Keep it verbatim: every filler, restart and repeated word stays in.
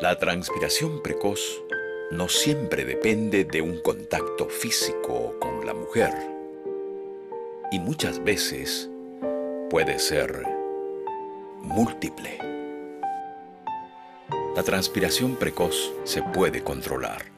La transpiración precoz no siempre depende de un contacto físico con la mujer y muchas veces puede ser múltiple. La transpiración precoz se puede controlar.